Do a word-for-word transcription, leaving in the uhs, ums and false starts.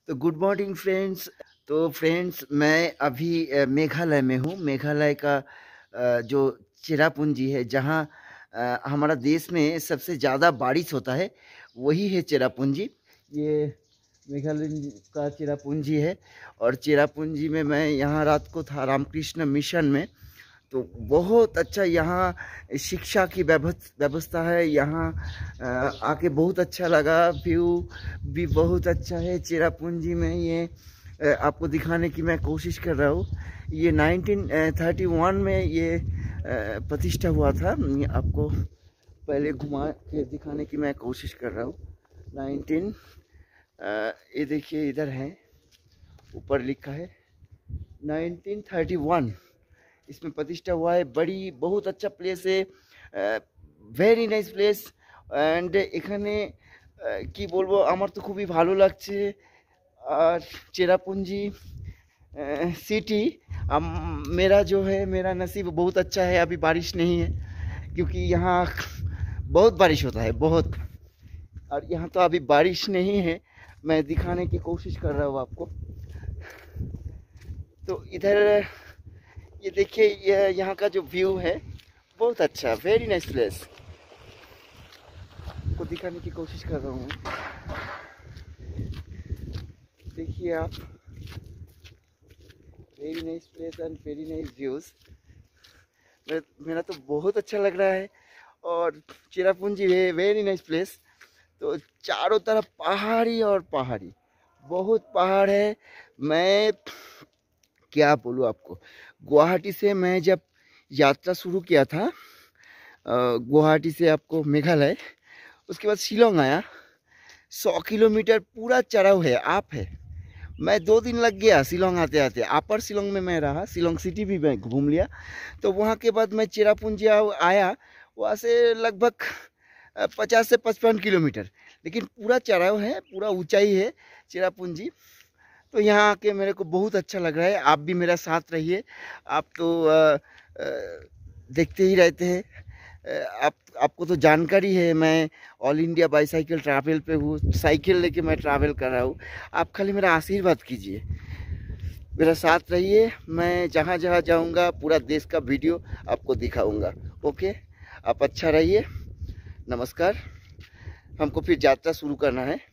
तो good morning friends. तो friends मैं अभी अ, मेघालय में हूँ। मेघालय का अ, जो चेरापूंजी है, जहाँ अ, हमारा देश में सबसे ज़्यादा बारिश होता है, वही है चेरापूंजी। ये मेघालय का चेरापूंजी है। और चेरापूंजी में मैं यहाँ रात को था रामकृष्ण मिशन में। तो बहुत अच्छा यहाँ शिक्षा की व्यवस- व्यवस्था है। यहाँ अ, आके बहुत अच्छा लगा। व्यू भी बहुत अच्छा है चेरापूंजी में। ये अ, आपको दिखाने की मैं कोशिश कर रहा हूँ। ये नाइनटीन थर्टी वन में ये अ, प्रतिष्ठा हुआ था। ये आपको पहले घुमा के दिखाने की मैं कोशिश कर रहा हूँ। नाइनटीन ये देखिए इधर है, ऊपर लिखा है नाइनटीन थर्टी वन इसमें प्रतिष्ठा हुआ है। बड़ी बहुत अच्छा प्लेस है, ভেরি নাইস প্লেস। অ্যান্ড এখানে আহ, কি বলবো, আমার তো খুবই ভালো লাগছে। আর चेरापूंजी सिटी मेरा जो है, मेरा नसीब बहुत अच्छा है। अभी बारिश नहीं है, क्योंकि यहाँ बहुत बारिश होता है, बहुत। और यहाँ तो अभी बारिश नहीं है। मैं दिखाने की कोशिश कर रहा हूँ आपको। तो इधर ये देखिए, ये यहाँ का जो व्यू है बहुत अच्छा, वेरी नाइस प्लेस को दिखाने की कोशिश कर रहा हूँ। देखिए आप, very nice place and very nice views. मेरा तो बहुत अच्छा लग रहा है। और चेरापूंजी है वेरी नाइस प्लेस। तो चारों तरफ पहाड़ी और पहाड़ी, बहुत पहाड़ है। मैं क्या बोलूँ आपको, गुवाहाटी से मैं जब यात्रा शुरू किया था, गुवाहाटी से आपको मेघालय, उसके बाद शिलोंग आया। सौ किलोमीटर पूरा चढ़ाव है, आप है। मैं दो दिन लग गया शिलोंग आते आते। अपर शिलोंग में मैं रहा, शिलोंग सिटी भी मैं घूम लिया। तो वहाँ के बाद मैं चेरापूंजी आया। वहाँ से लगभग पचास से पचपन किलोमीटर, लेकिन पूरा चढ़ाव है, पूरा ऊंचाई है चेरापूंजी। तो यहाँ आके मेरे को बहुत अच्छा लग रहा है। आप भी मेरा साथ रहिए। आप तो आ, आ, देखते ही रहते हैं। आप आपको तो जानकारी है, मैं ऑल इंडिया बाईसाइकिल ट्रैवल पे हूँ। साइकिल लेके मैं ट्रैवल कर रहा हूँ। आप खाली मेरा आशीर्वाद कीजिए, मेरा साथ रहिए। मैं जहाँ जहाँ जाऊँगा पूरा देश का वीडियो आपको दिखाऊँगा। ओके, आप अच्छा रहिए। नमस्कार। हमको फिर यात्रा शुरू करना है।